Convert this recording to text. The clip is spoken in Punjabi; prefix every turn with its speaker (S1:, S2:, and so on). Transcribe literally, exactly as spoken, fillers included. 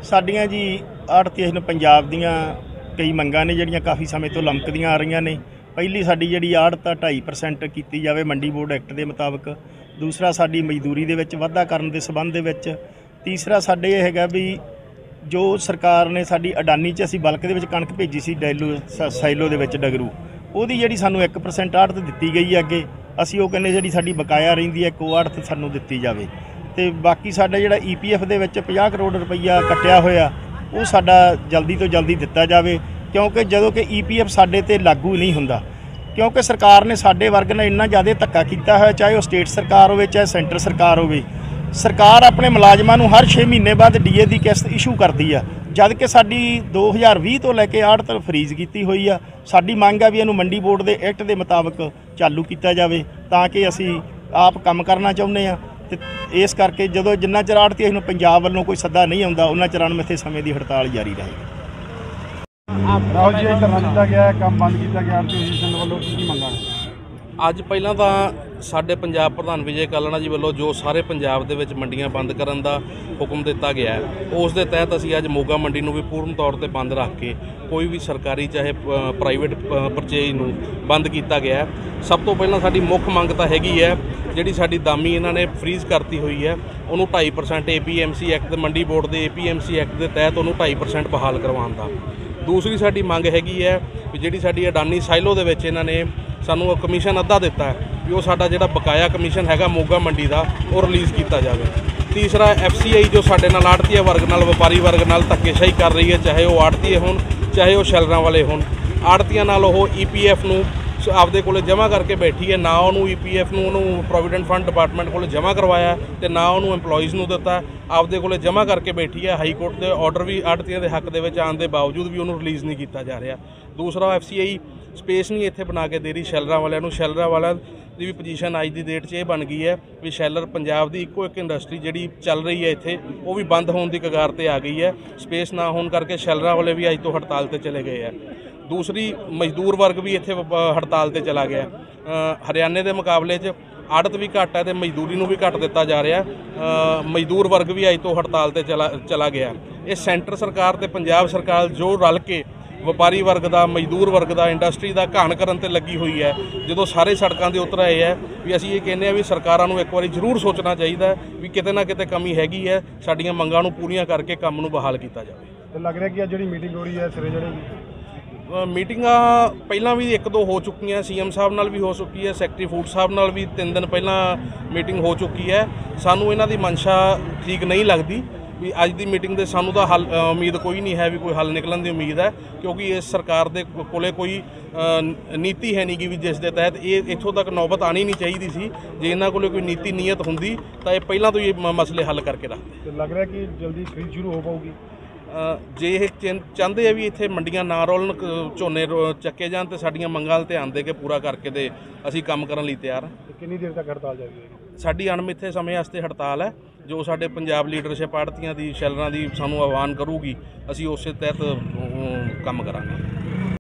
S1: ਸਾਡੀਆਂ ਜੀ ਆੜ੍ਹਤੀਆਂ ਨੂੰ ਪੰਜਾਬ ਦੀਆਂ ਕਈ ਮੰਗਾਂ ਨੇ ਜਿਹੜੀਆਂ ਕਾफ़ी ਸਮੇਂ ਤੋਂ ਲਮਕਦੀਆਂ ਆ ਰਹੀਆਂ ਨੇ। ਪਹਿਲੀ ਸਾਡੀ ਜਿਹੜੀ ਆੜ੍ਹਤ ਆ ਢਾਈ ਪਰਸੈਂਟ ਕੀਤੀ ਜਾਵੇ ਮੰਡੀ ਬੋਰਡ ਐਕਟ ਦੇ ਮੁਤਾਬਕ। ਦੂਸਰਾ ਸਾਡੀ ਮਜ਼ਦੂਰੀ ਦੇ ਵਿੱਚ ਵਾਧਾ ਕਰਨ ਦੇ ਸੰਬੰਧ ਦੇ ਵਿੱਚ। ਤੀਸਰਾ ਸਾਡੇ ਇਹ ਹੈਗਾ ਵੀ ਜੋ ਸਰਕਾਰ ਨੇ ਸਾਡੀ ਅਡਾਨੀ 'ਚ ਅਸੀਂ ਬਲਕ ਦੇ ਵਿੱਚ ਕਣਕ ਭੇਜੀ ਸੀ ਡੈਲੂ ਸਾਈਲੋ ਦੇ ਵਿੱਚ ਡਗਰੂ, ਉਹਦੀ ਜਿਹੜੀ ਸਾਨੂੰ ਇੱਕ ਪਰਸੈਂਟ ਆੜ੍ਹਤ ਦਿੱਤੀ ਗਈ ਹੈ ਅੱਗੇ। ਅਸੀਂ ਉਹ ਕਹਿੰਦੇ ਜਿਹੜੀ ਸਾਡੀ ਬਕਾਇਆ ਰਹਿੰਦੀ ਹੈ ਇੱਕ ਉਹ ਆੜ੍ਹਤ ਸਾਨੂੰ ਦਿੱਤੀ ਜਾਵੇ। ਤੇ ਬਾਕੀ ਸਾਡਾ ਜਿਹੜਾ ਈ ਪੀ ਐਫ ਦੇ ਵਿੱਚ ਪੰਜਾਹ ਕਰੋੜ ਰੁਪਈਆ ਕੱਟਿਆ ਹੋਇਆ ਉਹ ਸਾਡਾ ਜਲਦੀ ਤੋਂ ਜਲਦੀ ਦਿੱਤਾ ਜਾਵੇ, ਕਿਉਂਕਿ ਜਦੋਂ ਕਿ ਈ ਪੀ ਐਫ ਸਾਡੇ ਤੇ ਲਾਗੂ ਨਹੀਂ ਹੁੰਦਾ। ਕਿਉਂਕਿ ਸਰਕਾਰ ਨੇ ਸਾਡੇ ਵਰਗ ਨਾਲ ਇੰਨਾ ਜ਼ਿਆਦਾ ਧੱਕਾ ਕੀਤਾ ਹੋਇਆ, ਚਾਹੇ ਉਹ ਸਟੇਟ ਸਰਕਾਰ ਹੋਵੇ ਚਾਹੇ ਸੈਂਟਰ ਸਰਕਾਰ ਹੋਵੇ। ਸਰਕਾਰ ਆਪਣੇ ਮੁਲਾਜ਼ਮਾਂ ਨੂੰ ਹਰ ਛੇ ਮਹੀਨੇ ਬਾਅਦ ਡੀ ਏ ਦੀ ਕਿਸ਼ਤ ਇਸ਼ੂ ਕਰਦੀ ਆ, ਜਦ ਕਿ ਸਾਡੀ ਦੋ ਹਜ਼ਾਰ ਵੀਹ ਤੋਂ ਲੈ ਕੇ ਆੜ੍ਹਤ ਫਰੀਜ਼ ਕੀਤੀ ਹੋਈ ਆ। ਸਾਡੀ ਮੰਗ ਆ ਵੀ ਇਹਨੂੰ ਮੰਡੀ ਬੋਰਡ ਦੇ ਐਕਟ ਦੇ ਮੁਤਾਬਕ ਚਾਲੂ ਕੀਤਾ ਜਾਵੇ, ਤਾਂ ਕਿ ਅਸੀਂ ਆਪ ਕੰਮ ਕਰਨਾ ਚਾਹੁੰਦੇ ਹਾਂ। ਤੇ ਇਸ ਕਰਕੇ ਜਦੋਂ ਜਿੰਨਾ ਚਿਰ ਆੜ੍ਹਤੀ ਨੂੰ ਪੰਜਾਬ ਵੱਲੋਂ ਕੋਈ ਸੱਦਾ ਨਹੀਂ ਆਉਂਦਾ ਉਹਨਾਂ ਚਿਰ ਅਣਮਿੱਥੇ ਸਮੇਂ ਦੀ ਹੜਤਾਲ ਜਾਰੀ ਰਹੇਗੀ।
S2: ਰਾਹੁਲ ਜੀ ਧਰਨਾ ਦਿੱਤਾ ਗਿਆ, ਕੰਮ ਬੰਦ ਕੀਤਾ ਗਿਆ ਆੜ੍ਹਤੀ ਐਸੋਸੀਏਸ਼ਨ ਵੱਲੋਂ, ਕੀ ਕੀ ਮੰਗਾਂ?
S3: ਅੱਜ ਪਹਿਲਾਂ ਤਾਂ ਸਾਡੇ ਪੰਜਾਬ ਪ੍ਰਧਾਨ ਵਿਜੇ ਕਾਲਣਾ ਜੀ ਵੱਲੋਂ ਜੋ ਸਾਰੇ ਪੰਜਾਬ ਦੇ ਵਿੱਚ ਮੰਡੀਆਂ ਬੰਦ ਕਰਨ ਦਾ ਹੁਕਮ ਦਿੱਤਾ ਗਿਆ ਹੈ, ਉਸ ਦੇ ਤਹਿਤ ਅਸੀਂ ਅੱਜ ਮੋਗਾ ਮੰਡੀ ਨੂੰ ਵੀ ਪੂਰਨ ਤੌਰ ਤੇ ਬੰਦ ਰੱਖ ਕੇ ਕੋਈ ਵੀ ਸਰਕਾਰੀ ਚਾਹੇ ਪ੍ਰਾਈਵੇਟ ਪਰਚੇਜ ਨੂੰ ਬੰਦ ਕੀਤਾ ਗਿਆ ਹੈ। ਸਭ ਤੋਂ ਪਹਿਲਾਂ ਸਾਡੀ ਮੁੱਖ ਮੰਗ ਤਾਂ ਹੈਗੀ ਹੈ ਜਿਹੜੀ ਸਾਡੀ ਦਾਮੀ ਇਹਨਾਂ ਨੇ ਫਰੀਜ਼ ਕਰਤੀ ਹੋਈ ਹੈ ਉਹਨੂੰ ਢਾਈ percent A P M C act ਦੇ ਮੰਡੀ ਬੋਰਡ ਦੇ ਏ ਪੀ ਐਮ ਸੀ ਐਕਟ ਦੇ ਤਹਿਤ ਉਹਨੂੰ ਢਾਈ ਪਰਸੈਂਟ ਬਹਾਲ ਕਰਵਾਉਣ ਦਾ। ਦੂਸਰੀ ਸਾਡੀ ਮੰਗ ਹੈਗੀ ਹੈ ਵੀ ਜਿਹੜੀ ਸਾਡੀ ਅਡਾਨੀ ਸਾਈਲੋ ਦੇ ਵਿੱਚ ਇਹਨਾਂ ਨੇ ਸਾਨੂੰ ਕਮਿਸ਼ਨ ਅੱਧਾ ਦਿੱਤਾ ਹੈ ਵੀ ਉਹ ਸਾਡਾ ਜਿਹੜਾ ਬਕਾਇਆ ਕਮਿਸ਼ਨ ਹੈਗਾ ਮੋਗਾ ਮੰਡੀ ਦਾ ਉਹ ਰਿਲੀਜ਼ ਕੀਤਾ ਜਾਵੇ। ਤੀਸਰਾ ਐਫ ਸੀ ਆਈ ਜੋ ਸਾਡੇ ਨਾਲ ਆੜ੍ਹਤੀਆ ਵਰਗ ਨਾਲ ਵਪਾਰੀ ਵਰਗ ਨਾਲ ਧੱਕੇਸ਼ਾਹੀ ਕਰ ਰਹੀ ਹੈ, ਚਾਹੇ ਉਹ ਆੜ੍ਹਤੀਏ ਹੋਣ ਚਾਹੇ ਉਹ ਸ਼ੈਲਰਾਂ ਵਾਲੇ ਹੋਣ। ਆੜ੍ਹਤੀਆਂ ਨਾਲ ਉਹ ਈ ਪੀ ਐਫ ਨੂੰ ਆਪਦੇ ਕੋਲ ਜਮ੍ਹਾਂ ਕਰਕੇ ਬੈਠੀ ਹੈ, ਨਾ ਉਹਨੂੰ ਈ ਪੀ ਐਫ ਨੂੰ ਉਹਨੂੰ ਪ੍ਰੋਵੀਡੈਂਟ ਫੰਡ ਡਿਪਾਰਟਮੈਂਟ ਕੋਲ ਜਮ੍ਹਾਂ ਕਰਵਾਇਆ ਤੇ ਨਾ ਉਹਨੂੰ EMPLOYEES ਨੂੰ ਦਿੱਤਾ, ਆਪਦੇ ਕੋਲ ਜਮ੍ਹਾਂ ਕਰਕੇ ਬੈਠੀ ਹੈ। ਹਾਈ ਕੋਰਟ ਦੇ ਆਰਡਰ ਵੀ ਆੜ੍ਹਤੀਆਂ ਦੇ ਹੱਕ ਦੇ ਵਿੱਚ ਆਉਣ ਦੇ ਬਾਵਜੂਦ ਵੀ ਉਹਨੂੰ ਰਿਲੀਜ਼ ਨਹੀਂ ਕੀਤਾ ਜਾ ਰਿਹਾ। ਦੂਸਰਾ ਐਫ ਸੀ ਆਈ ਸਪੇਸ ਨਹੀਂ ਇੱਥੇ ਬਣਾ ਕੇ ਦੇ ਰਹੀ ਸ਼ੈਲਰਾਂ ਵਾਲਿਆਂ ਨੂੰ। ਸ਼ੈਲਰਾਂ ਵਾਲਿਆਂ ਦੀ ਵੀ ਪੋਜੀਸ਼ਨ ਅੱਜ ਦੀ ਡੇਟ 'ਚ ਇਹ ਬਣ ਗਈ ਹੈ ਵੀ ਸ਼ੈਲਰ ਪੰਜਾਬ ਦੀ ਇੱਕੋ ਇੱਕ ਇੰਡਸਟਰੀ ਜਿਹੜੀ ਚੱਲ ਰਹੀ ਹੈ ਇੱਥੇ ਉਹ ਵੀ ਬੰਦ ਹੋਣ ਦੀ ਕਗਾਰ 'ਤੇ ਆ ਗਈ ਹੈ। ਸਪੇਸ ਨਾ ਹੋਣ ਕਰਕੇ ਸ਼ੈਲਰਾਂ ਵਾਲੇ ਵੀ ਅੱਜ ਤੋਂ ਹੜਤਾਲ 'ਤੇ ਚਲੇ ਗਏ ਹੈ। ਦੂਸਰੀ ਮਜ਼ਦੂਰ ਵਰਗ ਵੀ ਇੱਥੇ ਹੜਤਾਲ 'ਤੇ ਚਲਾ ਗਿਆ। ਹਰਿਆਣੇ ਦੇ ਮੁਕਾਬਲੇ 'ਚ ਆੜ੍ਹਤ ਵੀ ਘੱਟ ਹੈ ਅਤੇ ਮਜ਼ਦੂਰੀ ਨੂੰ ਵੀ ਘੱਟ ਦਿੱਤਾ ਜਾ ਰਿਹਾ। ਮਜ਼ਦੂਰ ਵਰਗ ਵੀ ਅੱਜ ਤੋਂ ਹੜਤਾਲ 'ਤੇ ਚਲਾ ਚਲਾ ਗਿਆ। ਇਹ ਸੈਂਟਰ ਸਰਕਾਰ ਅਤੇ ਪੰਜਾਬ ਸਰਕਾਰ ਜੋ ਰਲ ਕੇ ਵਪਾਰੀ ਵਰਗ ਦਾ ਮਜ਼ਦੂਰ ਵਰਗ ਦਾ ਇੰਡਸਟਰੀ ਦਾ ਘਾਣ ਕਰਨ 'ਤੇ ਲੱਗੀ ਹੋਈ ਹੈ। ਜਦੋਂ ਸਾਰੇ ਸੜਕਾਂ 'ਤੇ ਉਤਰ ਆਏ ਹੈ ਵੀ ਅਸੀਂ ਇਹ ਕਹਿੰਦੇ ਹਾਂ ਵੀ ਸਰਕਾਰਾਂ ਨੂੰ ਇੱਕ ਵਾਰੀ ਜ਼ਰੂਰ ਸੋਚਣਾ ਚਾਹੀਦਾ ਵੀ ਕਿਤੇ ਨਾ ਕਿਤੇ ਕਮੀ ਹੈਗੀ ਹੈ, ਸਾਡੀਆਂ ਮੰਗਾਂ ਨੂੰ ਪੂਰੀਆਂ ਕਰਕੇ ਕੰਮ ਨੂੰ ਬਹਾਲ ਕੀਤਾ ਜਾਵੇ।
S2: ਤੇ ਲੱਗ ਰਿਹਾ ਕਿ ਜਿਹੜੀ ਮੀਟਿੰਗ ਹੋ ਰਹੀ ਹੈ ਸਿਰੇ ਜਿਹੜੀ
S3: ਮੀਟਿੰਗਾਂ ਪਹਿਲਾਂ ਵੀ ਇੱਕ ਦੋ ਹੋ ਚੁੱਕੀਆਂ, ਸੀ ਐਮ ਸਾਹਿਬ ਨਾਲ ਵੀ ਹੋ ਚੁੱਕੀ ਹੈ, ਸੈਕਟਰੀ ਫੂਡ ਸਾਹਿਬ ਨਾਲ ਵੀ ਤਿੰਨ ਦਿਨ ਪਹਿਲਾਂ ਮੀਟਿੰਗ ਹੋ ਚੁੱਕੀ ਹੈ। ਸਾਨੂੰ ਇਹਨਾਂ ਦੀ ਮਨਸ਼ਾ ਠੀਕ ਨਹੀਂ ਲੱਗਦੀ ਵੀ ਅੱਜ ਦੀ ਮੀਟਿੰਗ ਦੇ ਸਾਨੂੰ ਤਾਂ ਹੱਲ ਉਮੀਦ ਕੋਈ ਨਹੀਂ ਹੈ ਵੀ ਕੋਈ ਹੱਲ ਨਿਕਲਣ ਦੀ ਉਮੀਦ ਹੈ, ਕਿਉਂਕਿ ਇਸ ਸਰਕਾਰ ਦੇ ਕੋਲੇ ਕੋਈ ਨੀਤੀ ਹੈ ਨਹੀਂ ਗੀ ਵੀ ਜਿਸ ਦੇ ਤਹਿਤ ਇਹ ਇੱਥੋਂ ਤੱਕ ਨੌਬਤ ਆਉਣੀ ਨਹੀਂ ਚਾਹੀਦੀ ਸੀ। ਜੇ ਇਹਨਾਂ ਕੋਲੇ ਕੋਈ ਨੀਤੀ ਨੀਅਤ ਹੁੰਦੀ ਤਾਂ ਇਹ ਪਹਿਲਾਂ ਤੋਂ ਹੀ ਮਸਲੇ ਹੱਲ ਕਰਕੇ ਰੱਖਦੇ।
S2: ਲੱਗ ਰਿਹਾ ਕਿ ਜਲਦੀ ਖਰੀਦ ਸ਼ੁਰੂ ਹੋ ਪਾਊਗੀ।
S3: ਜੇ ਇਹ ਚਾਹੁੰਦੇ ਆ ਵੀ ਇੱਥੇ ਮੰਡੀਆਂ ਨਾ ਰੋਲਣ, ਝੋਨੇ ਚੱਕੇ ਜਾਣ ਤੇ ਸਾਡੀਆਂ ਮੰਗਾਂ 'ਤੇ ਧਿਆਨ ਦੇ ਕੇ ਪੂਰਾ ਕਰਕੇ ਤੇ ਅਸੀਂ ਕੰਮ ਕਰਨ ਲਈ ਤਿਆਰ ਹਾਂ।
S2: ਕਿੰਨੀ ਦੇਰ ਤੱਕ ਹੜਤਾਲ ਜਾਰੀ ਰਹੇਗੀ?
S3: ਸਾਡੀ ਅਣਮਿੱਥੇ ਸਮੇਂ ਵਾਸਤੇ ਹੜਤਾਲ ਹੈ। ਜੋ ਸਾਡੇ ਪੰਜਾਬ ਲੀਡਰਸ਼ਿਪ ਆੜ੍ਹਤੀਆਂ ਦੀ ਸ਼ੈਲਰਾਂ ਦੀ ਸਾਨੂੰ ਆਹਵਾਨ ਕਰੂਗੀ ਅਸੀਂ ਉਸੇ ਤਹਿਤ ਕੰਮ ਕਰਾਂਗੇ।